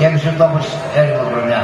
γέμισε ο τόπος έρημο χρονιά.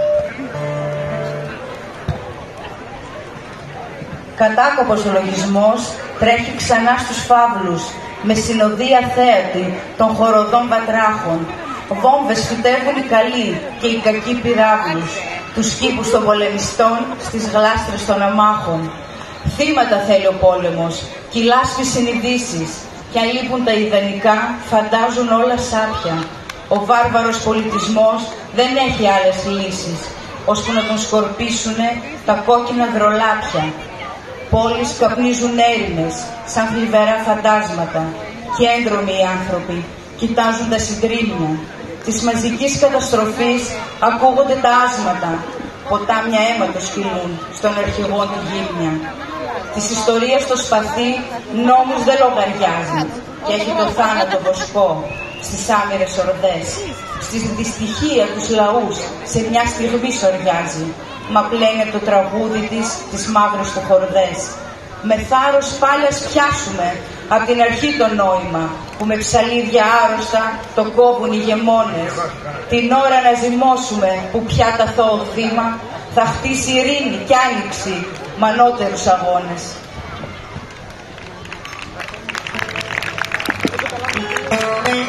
Κατάκοπος ο λογισμός τρέχει ξανά στους φαύλους, με συνοδεία θέατη των χοροδών βατράχων. Βόμβες φυτεύουν οι καλοί και οι κακοί πυράβλους, τους κήπους των πολεμιστών στις γλάστρες των αμάχων. Θύματα θέλει ο πόλεμος, κυλάσποι συνειδήσεις, κι αν λείπουν τα ιδανικά, φαντάζουν όλα σάπια. Ο βάρβαρος πολιτισμός δεν έχει άλλες λύσεις, ώσπου να τον σκορπίσουνε τα κόκκινα δρολάπια. Πόλεις καπνίζουν έρημες, σαν θλιβερά φαντάσματα, και έντρομοι οι άνθρωποι κοιτάζουν τα συντρίμμια. Της μαζικής καταστροφής ακούγονται τα άσματα, ποτάμια αίματος κυλούν στον αρχηγό τη γύμνια. Της ιστορίας το σπαθί νόμους δεν λογαριάζει και έχει το θάνατο βοσκό στις άμυρες ορδές. Στη δυστυχία τους λαούς σε μια στιγμή σοριάζει, μα πλένει από το τραγούδι της τις μαύρες του χορδές. Με θάρρος πάλι ας πιάσουμε απ' την αρχή το νόημα, που με ψαλίδια άρρωστα το κόβουν οι γεμόνες. Την ώρα να ζυμώσουμε που πια τα αθώο θύμα θα χτίσει ειρήνη κι άνοιξη μ' ανώτερους αγώνες.